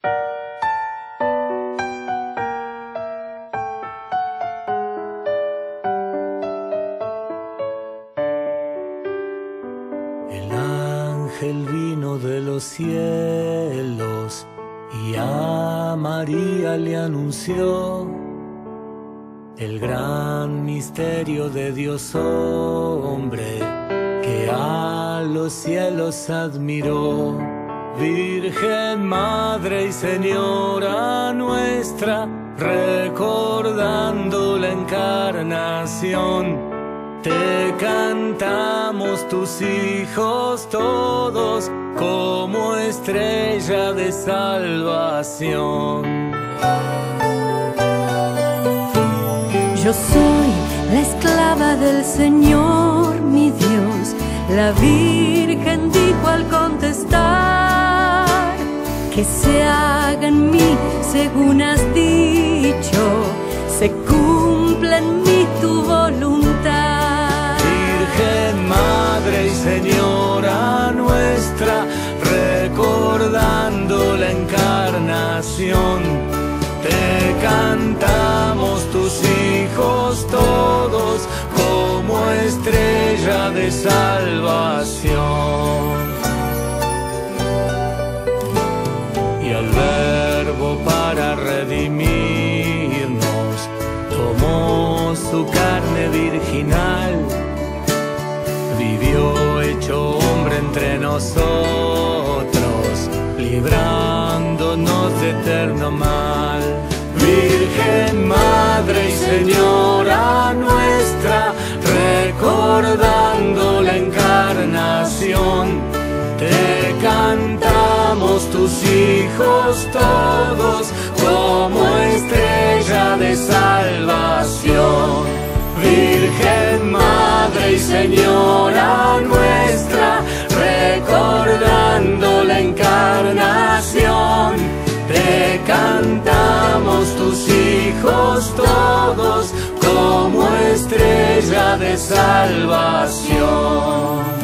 El ángel vino de los cielos y a María le anunció el gran misterio de Dios hombre que a los cielos admiró. Virgen, Madre y Señora nuestra, recordando la encarnación, te cantamos tus hijos todos como estrella de salvación. Yo soy la esclava del Señor, mi Dios. La Virgen dijo al contestar: que se haga en mí según has dicho, se cumpla en mí tu voluntad. Virgen, Madre y Señora nuestra, recordando la encarnación, te cantamos tus hijos todos como estrella de salvación. Y el Verbo para redimirnos tomó su carne virginal, vivió hecho hombre entre nosotros, librándonos de eterno mal. Virgen, Madre y Señora nuestra, recordando la encarnación, te cantamos tus hijos todos como estrella de salvación. Virgen, Madre y Señora nuestra, recordando la encarnación, te cantamos tus hijos todos como estrella de salvación.